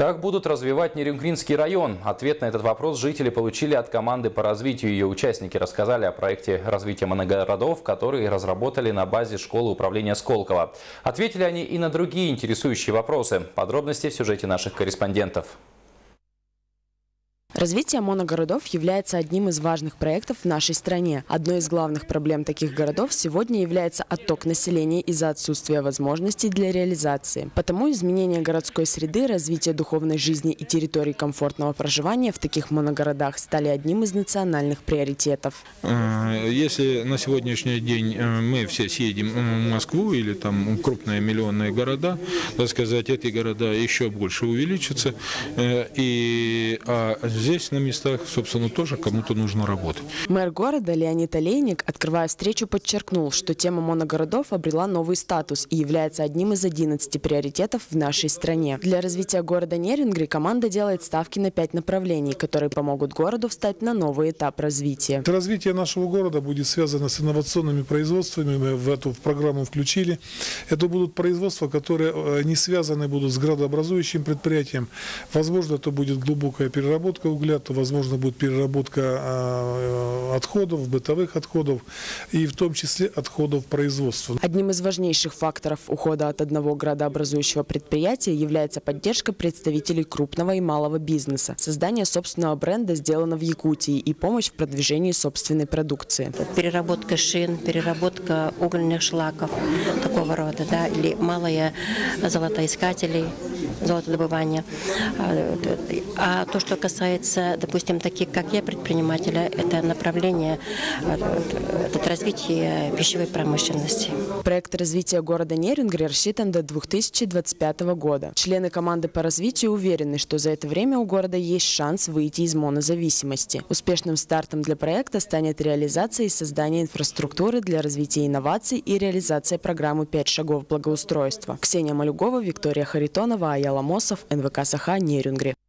Как будут развивать Нерюнгринский район? Ответ на этот вопрос жители получили от команды по развитию. Ее участники рассказали о проекте развития моногородов, которые разработали на базе школы управления Сколково. Ответили они и на другие интересующие вопросы. Подробности в сюжете наших корреспондентов. Развитие моногородов является одним из важных проектов в нашей стране. Одной из главных проблем таких городов сегодня является отток населения из-за отсутствия возможностей для реализации. Потому изменение городской среды, развитие духовной жизни и территорий комфортного проживания в таких моногородах стали одним из национальных приоритетов. Если на сегодняшний день мы все съедем в Москву или там крупные миллионные города, так сказать, эти города еще больше увеличатся. Здесь на местах, собственно, тоже кому-то нужно работать. Мэр города Леонид Олейник, открывая встречу, подчеркнул, что тема моногородов обрела новый статус и является одним из 11 приоритетов в нашей стране. Для развития города Нерюнгри команда делает ставки на 5 направлений, которые помогут городу встать на новый этап развития. Развитие нашего города будет связано с инновационными производствами. Мы в эту программу включили. Это будут производства, которые не связаны будут с градообразующим предприятием. Возможно, это будет глубокая переработка угля, то, возможно, будет переработка отходов, бытовых отходов и в том числе отходов производства. Одним из важнейших факторов ухода от одного градообразующего предприятия является поддержка представителей крупного и малого бизнеса, создание собственного бренда сделано в Якутии и помощь в продвижении собственной продукции. Переработка шин, переработка угольных шлаков такого рода, да, или малые золотоискатели, золотодобывания. А то, что касается, допустим, таких, как я, предпринимателя, это направление, это развитие пищевой промышленности. Проект развития города Нерюнгри рассчитан до 2025 года. Члены команды по развитию уверены, что за это время у города есть шанс выйти из монозависимости. Успешным стартом для проекта станет реализация и создание инфраструктуры для развития инноваций и реализация программы «5 шагов благоустройства». Ксения Малюгова, Виктория Харитонова, Аяла Мосов, НВК Саха, Нерюнгри.